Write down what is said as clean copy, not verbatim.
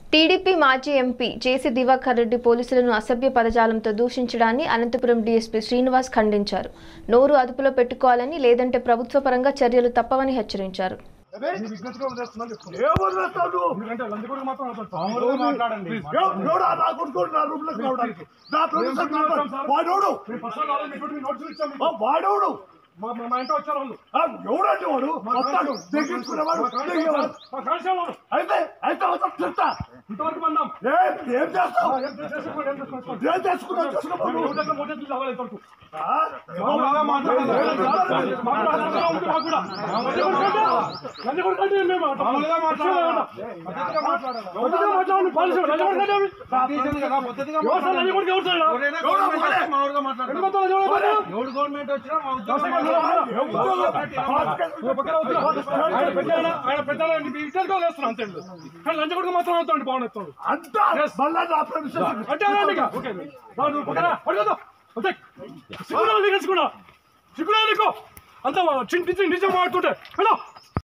TDP మాజీ MP జేసీ దివాకర్ రెడ్డి పోలీసులను అసభ్య పదజాలంతో దూషించడాన్ని అనంతపురం డీఎస్పీ శ్రీనివాస్ ఖండించారు. నోరు అదుపులో పెట్టుకోవాలని లేదంటే ప్రభుత్వ పరంగా చర్యలు తప్పవని హెచ్చరించారు. మా ఇంట్లో వచ్చారు ఎవరండి వాడు అయితే అయితే చెప్తా ఇంతవరకు మనం ఏం చేస్తాం ఏం చేసుకున్నాం గవర్నమెంట్ వచ్చినా లంచ కొడుకు మాత్రం అవుతాడు బాగున్నాడు అంత నిజం మాడుతుంటే